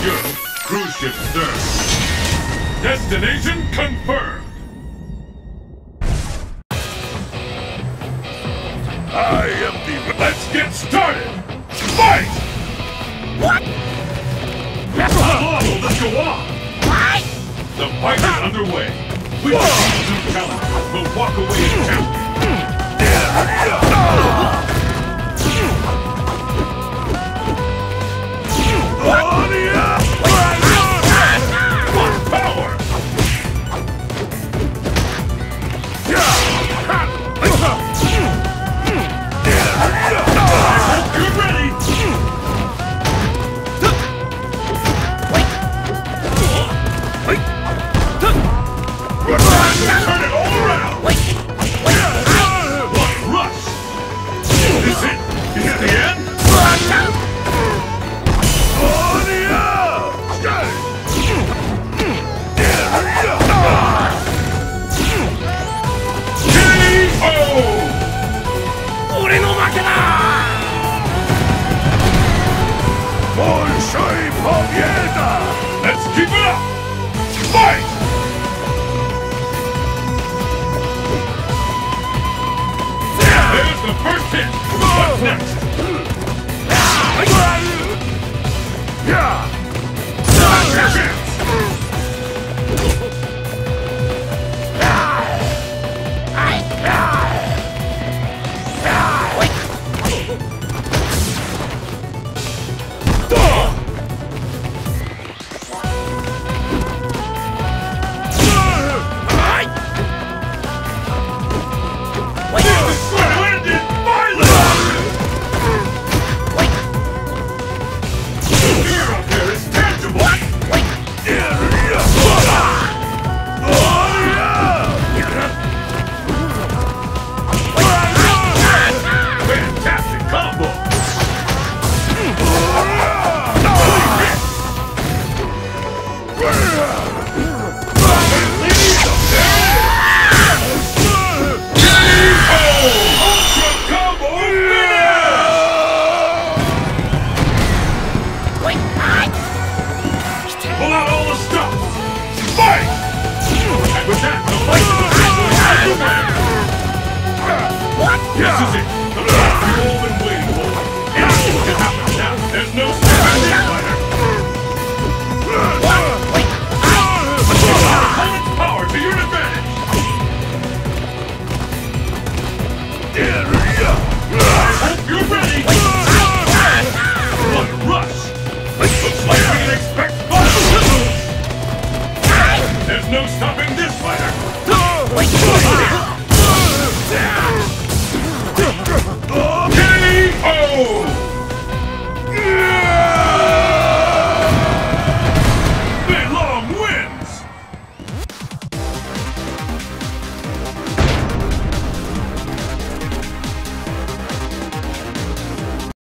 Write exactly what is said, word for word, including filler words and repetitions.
Good. Cruise ship stern. Destination confirmed. I am the... Let's get started! Fight! What? Come on, let's go on! What? The fight is underway. We will see new challenger. We'll walk away as champion. What power! You're ready! Turn it all around! What rush! Is this it? Is it the end? K O! Let's keep it up! Fight! There's the first hit! What's next? Yeah! Now's your chance! This is it! The fight we've all been waiting for! Anything can happen now! There's no stopping this fighter! Opponent's power to your advantage! I hope you're ready! What a rush! Looks like we can expect violence! There's no stopping this fighter! K O!